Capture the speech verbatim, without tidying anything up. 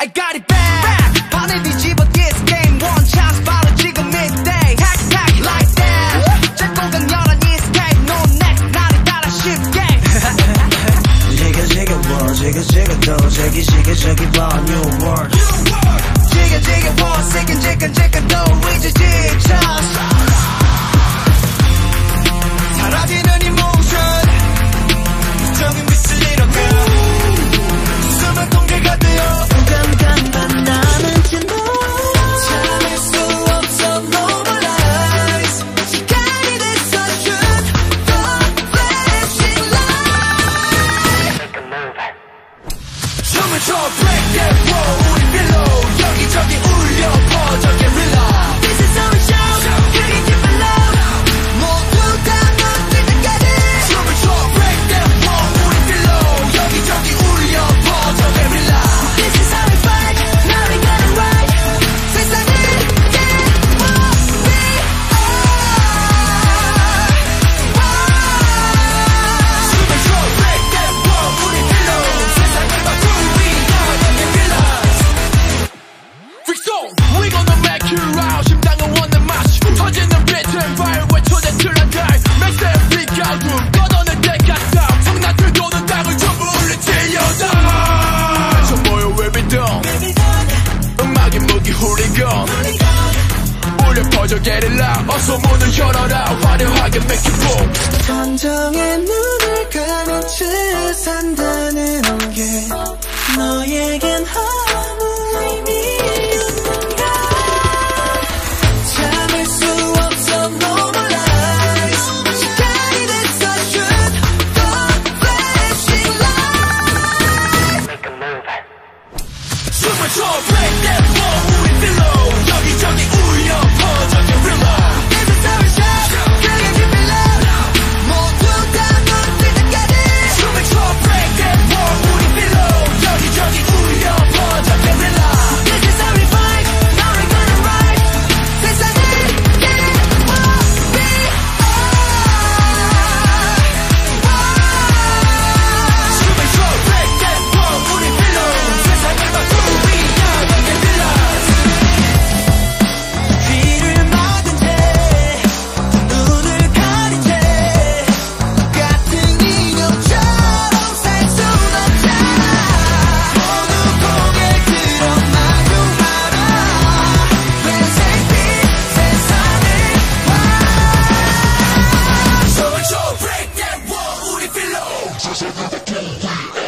I got it back. 판을 뒤집어 this game one chance 바로 지금 midday. Hack hack like that. 짧고 강렬한 이 escape no next 나를 따라 쉽게. 지겨 지겨 워 지겨 지겨 또 지기 지겨 지기 봐 new world. 지겨 지겨 워 지겨 지겨 지겨 또 이제 지쳤어. 사라지는 emotion 적인 빛을 잃어가 숨은 통제가 되어 깜깜한 나는 진도 참을 수 없어 no more lies 시간이 됐어 shoot the flashing light make a move 춤을 춰 break that wall 우리 below 여기저기 울려 퍼져 Guerrilla This is our show 그게 keep it loud 모두 다 넘길 때까지 춤을 춰 break that wall 우리 below 여기저기 울려 퍼져 Guerrilla This is how we fight now we got it right 세상을 깨워 we are 춤을 춰 break that wall 우리 below 세상을 바꿀 we are the Guerrillas Freak song we gonna make you out 심장은 원하는 맛이 터지는 비트엔 fire 외쳐대 틀란달 Make them freak out room 걷어낼 때까지 성나들 도는 땅을 전부 울리치려다 저 모여 we be done 음악이 무기 훌리건 울려 퍼져 Guerrilla 어서 문을 열어라 화려하게 make it boom 감정에 눈을 감은 채 산다는 게 너에겐 아무 의미 없는가 참을 수 없어 no more lies 시간이 됐어 shoot the flashing light make a move 춤을 춰 break that wall 우리 below 여기저기 울려 퍼져 Guerrilla This is our show 그게 keep it loud 모두 다 눈뜰 때까지 춤을 춰 break that wall 우리 below 여기저기 울려 퍼져 Guerrilla This is how we fight now we gonna ride 세상을 깨워 we are 춤을 춰 break that wall 우리 below 세상을 바꿀 we are the Guerrillas 귀를 막은 채 눈을 가린 채 같은 인형처럼 살 순 없잖아 모두 고개 들어 마주하라 회색빛 세상을 봐 춤을 춰 break that wall 우리 below 세상을 바꿀 we